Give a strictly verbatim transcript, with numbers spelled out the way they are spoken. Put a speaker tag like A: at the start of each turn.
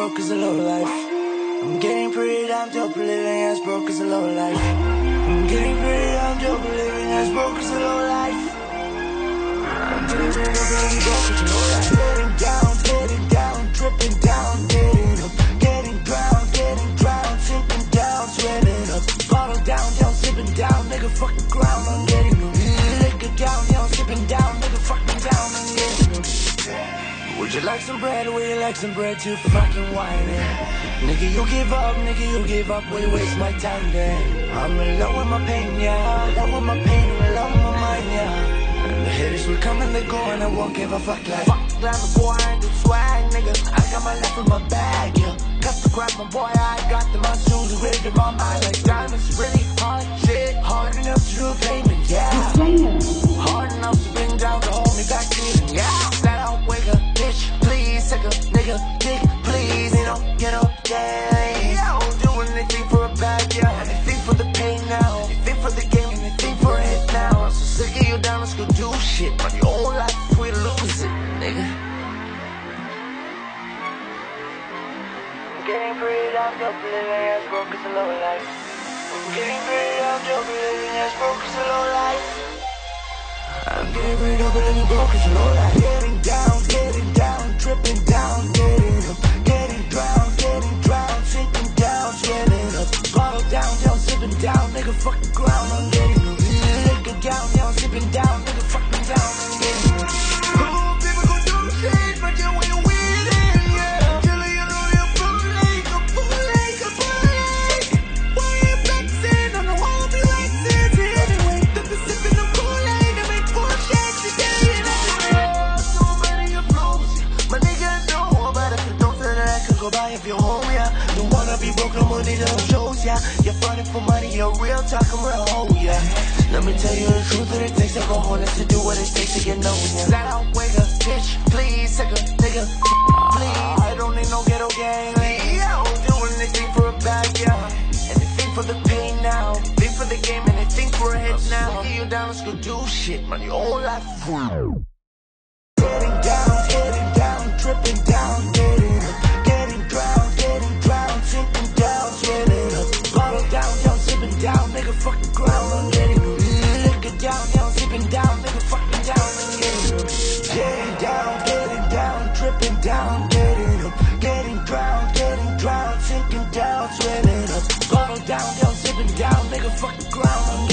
A: broke as a low life. I'm getting pretty damn dope, living as broke as a low life. I'm getting pretty damn dope, living as broke as a low life. I'm getting pretty dope, living broke as a low life. Getting down, getting down, dripping down, getting up, getting drowned, getting drowned, sinking down, swimming up. Bottle down, down, slipping down, nigga fuck the ground, I'm getting up. Liquor down, down, slipping down, nigga fuck me down, I'm getting up. Would you like some bread? Would you like some bread too? Fucking whining. Nigga, you give up, nigga, you give up. Will you waste my time then? I'm in love with my pain, yeah. In love with my pain, in love with my mind, yeah. And the haters will come and they go and I won't give a fuck like fuck glamour, boy, I ain't do swag, nigga. I got my life in my bag, yeah. Cut the crap, my boy, I got the monsoons with in my mind like diamonds. Really hard shit, hard enough to do payment, yeah. Hard enough to bring down to hold me back to yeah. Flat out wake up, bitch, please, take a nigga, dick, please. You know, get up, yeah. Yeah, I'll do anything for a bag, yeah. Anything for the pain now, anything for the game, anything for a hit now. I'm so sick of you down, let's go do shit. On your own life if we lose it, nigga. I'm getting pretty damn dope, living as broke as a low life. I'm getting pretty damn dope, living as broke as a low life. I'm getting pretty dope, living broke as a low life. Getting down, getting down, dripping down, getting up, getting drowned, getting drowned, sinking down, swimming up. Bottle down, down, sipping down, nigga fuck the ground, I'm getting up. Liquor down, down, sipping down, nigga fuck me down, I'm getting up. Cool people gon' do shit, but you ain't winning, yeah. Till you know you're fooling, a fooling, a fooling. Why you flexing? I know I'll be flexing anyway. Don't be sipping no Kool-Aid, I make bullshit today. So many flows, my nigga know about it. Don't say that I can go by if you're home, yeah. Don't wanna be broke, no more need no shows, yeah. You're fronting for money, you're real talk, I'm real hoe, yeah. Let me tell you the truth that it takes alcohol to do what it takes to get known, yeah. Flat out wake up, bitch, please, take a nigga, please. I don't need no ghetto gang, yeah. I'll do anything for a bag, yeah. Anything for the pain now, anything for the game, anything for a hit now. Get you down, let's go do shit, man, your own life. Getting down, getting down, dripping down, getting up, getting drowned, getting drowned, sinking down, swimming up. Bottle down, down, sipping down, nigga fuck the ground, I'm getting up. Liquor down, down, sipping down, nigga fuck me down, I'm getting up. Getting down, getting down, dripping down, getting up, getting drowned, getting drowned, sinking down, swimming up. Bottle down, down, sipping down, nigga fuck the ground, I'm getting up.